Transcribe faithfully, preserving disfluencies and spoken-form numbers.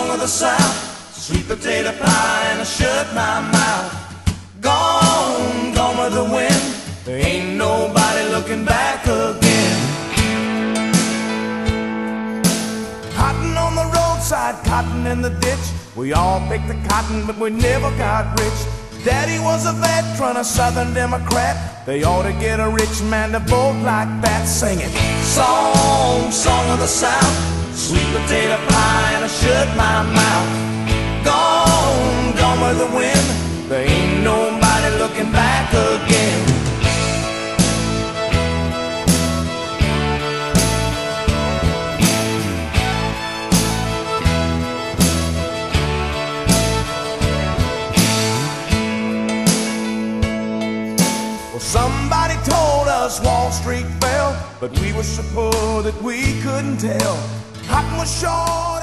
song of the South, sweet potato pie and I shut my mouth. Gone, gone with the wind, there ain't nobody looking back again. Cotton on the roadside, cotton in the ditch, we all picked the cotton but we never got rich. Daddy was a veteran, a Southern Democrat, they ought to get a rich man to vote like that. Sing it. Song, song of the South, sweet potato pie and I shut my mouth. Gone, gone with the wind, there ain't nobody looking back again. Well, somebody told us Wall Street fell, but we were so poor that we couldn't tell. Cotton was short